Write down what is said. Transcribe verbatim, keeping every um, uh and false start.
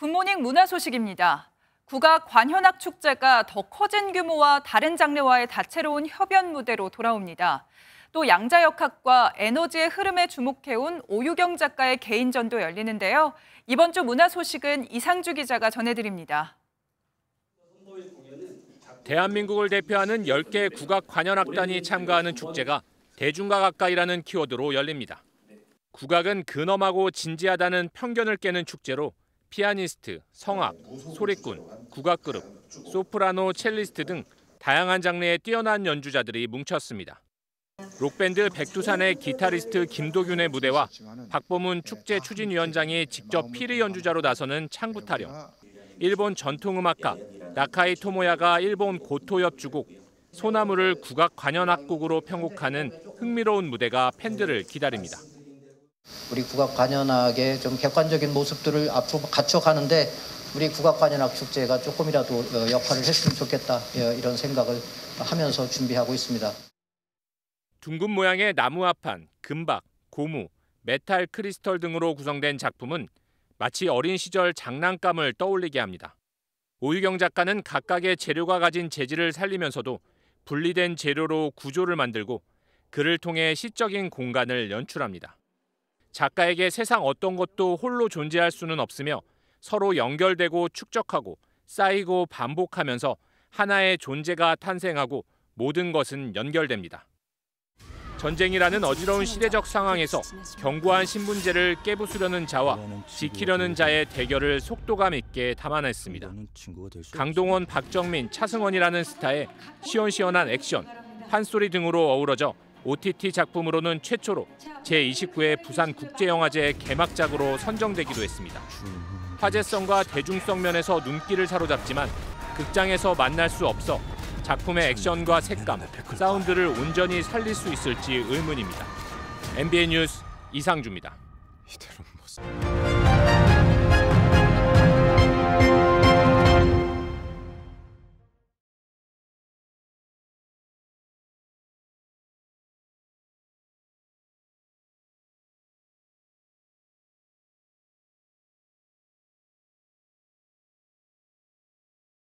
굿모닝 문화 소식입니다. 국악 관현악 축제가 더 커진 규모와 다른 장르와의 다채로운 협연 무대로 돌아옵니다. 또 양자역학과 에너지의 흐름에 주목해온 오유경 작가의 개인전도 열리는데요. 이번 주 문화 소식은 이상주 기자가 전해드립니다. 대한민국을 대표하는 열 개 국악 관현악단이 참가하는 축제가 대중과 가까이라는 키워드로 열립니다. 국악은 근엄하고 진지하다는 편견을 깨는 축제로 피아니스트, 성악, 소리꾼, 국악그룹, 소프라노, 첼리스트 등 다양한 장르의 뛰어난 연주자들이 뭉쳤습니다. 록밴드 백두산의 기타리스트 김도균의 무대와 박보문 축제 추진위원장이 직접 피리 연주자로 나서는 창부 타령, 일본 전통음악가 나카이 토모야가 일본 고토 협주곡 소나무를 국악 관현악곡으로 편곡하는 흥미로운 무대가 팬들을 기다립니다. 우리 국악 관현악의 좀 객관적인 모습들을 앞으로 갖춰가는데 우리 국악 관현악 축제가 조금이라도 역할을 했으면 좋겠다, 이런 생각을 하면서 준비하고 있습니다. 둥근 모양의 나무 합판, 금박, 고무, 메탈 크리스털 등으로 구성된 작품은 마치 어린 시절 장난감을 떠올리게 합니다. 오유경 작가는 각각의 재료가 가진 재질을 살리면서도 분리된 재료로 구조를 만들고 그를 통해 시적인 공간을 연출합니다. 작가에게 세상 어떤 것도 홀로 존재할 수는 없으며 서로 연결되고 축적하고 쌓이고 반복하면서 하나의 존재가 탄생하고 모든 것은 연결됩니다. 전쟁이라는 어지러운 시대적 상황에서 견고한 신분제를 깨부수려는 자와 지키려는 자의 대결을 속도감 있게 담아냈습니다. 강동원, 박정민, 차승원이라는 스타의 시원시원한 액션, 판소리 등으로 어우러져 오티티 작품으로는 최초로 제이십구 회 부산국제영화제 개막작으로 선정되기도 했습니다. 화제성과 대중성 면에서 눈길을 사로잡지만 극장에서 만날 수 없어 작품의 액션과 색감, 사운드를 온전히 살릴 수 있을지 의문입니다. 엠비엔 뉴스 이상주입니다.